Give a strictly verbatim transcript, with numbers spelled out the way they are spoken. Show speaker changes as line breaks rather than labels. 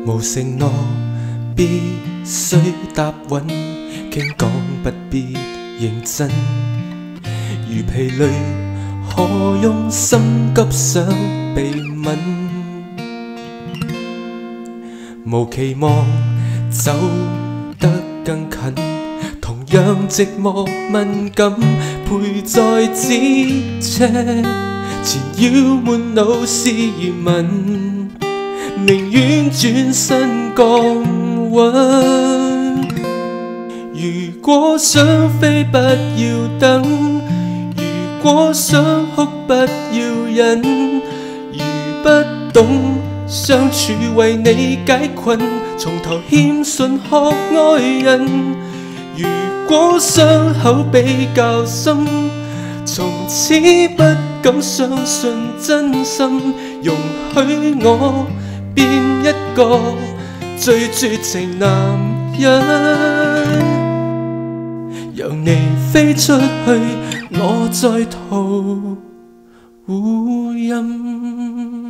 無承諾必須答允，傾講不必認真。如疲累，何用心急想被吻？無期望走得更近，同樣寂寞敏感，陪在紙車纏繞滿腦是疑問，寧願轉身降溫。如果想飛不要等，如果想哭不要忍，如不懂相處為你解困，從頭謙遜學愛人。如果傷口比較深，從此不敢相信真心，容許我變一個最絕情男人，由你飛出去，我在逃烏陰。